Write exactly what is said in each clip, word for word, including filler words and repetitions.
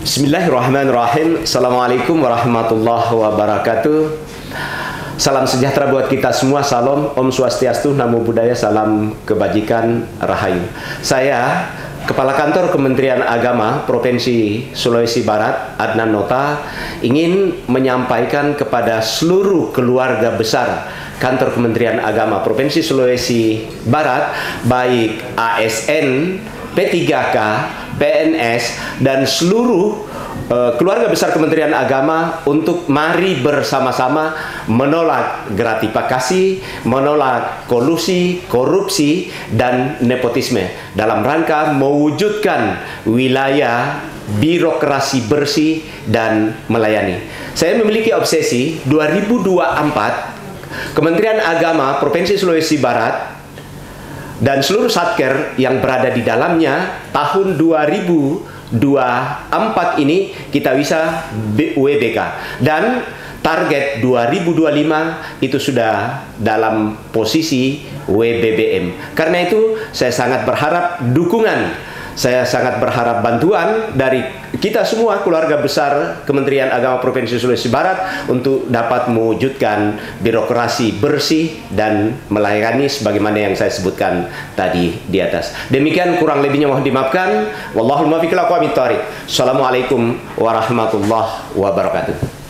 Bismillahirrahmanirrahim. Assalamualaikum warahmatullahi wabarakatuh. Salam sejahtera buat kita semua. Salam, Om Swastiastu, Namo Buddhaya, salam kebajikan, rahayu. Saya, Kepala Kantor Kementerian Agama Provinsi Sulawesi Barat, Adnan Nota, ingin menyampaikan kepada seluruh keluarga besar Kantor Kementerian Agama Provinsi Sulawesi Barat, baik A S N, P tiga K, P N S, dan seluruh uh, keluarga besar Kementerian Agama untuk mari bersama-sama menolak gratifikasi, menolak kolusi, korupsi, dan nepotisme dalam rangka mewujudkan wilayah birokrasi bersih dan melayani. Saya memiliki obsesi dua ribu dua puluh empat Kementerian Agama Provinsi Sulawesi Barat dan seluruh satker yang berada di dalamnya tahun dua ribu dua puluh empat ini kita bisa W B K, dan target dua ribu dua puluh lima itu sudah dalam posisi W B B M. Karena itu saya sangat berharap dukungan, saya sangat berharap bantuan dari kita semua keluarga besar Kementerian Agama Provinsi Sulawesi Barat untuk dapat mewujudkan birokrasi bersih dan melayani sebagaimana yang saya sebutkan tadi di atas. Demikian, kurang lebihnya mohon dimaafkan. Wallahul muwaffiq ila aqwamit thoriq. Assalamualaikum warahmatullahi wabarakatuh.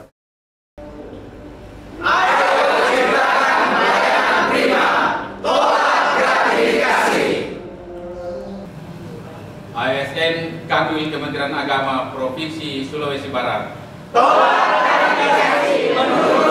A S N Kanwil Kementerian Agama Provinsi Sulawesi Barat. Tolak gratifikasi menurut